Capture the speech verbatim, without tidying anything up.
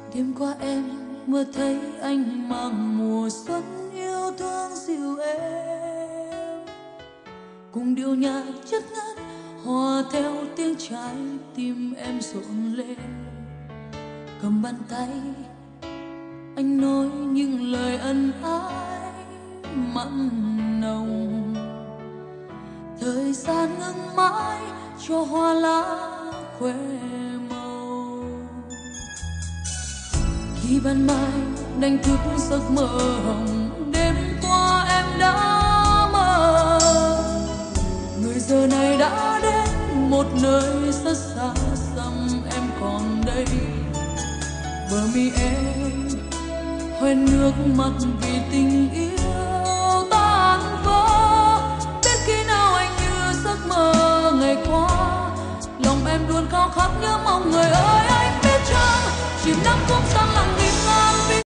Đêm qua em mơ thấy anh mang mùa xuân yêu thương dịu êm, cùng điệu nhạc chất ngất hòa theo tiếng trái tim em rộn lên. Cầm bàn tay anh nói những lời ân ái mặn nồng, thời gian ngừng mãi cho hoa lá khoe màu. Khi ban mai đánh thức giấc mơ hồng, đêm qua em đã mơ người giờ này đã đến một nơi rất xa xăm. Em còn đây, bờ mi em hoen nước mắt vì tình yêu tan vỡ. Biết khi nào anh như giấc mơ ngày qua, lòng em luôn khao khát nhớ mong người ơi. Anh biết chăng chìm đắm cũng sang lặng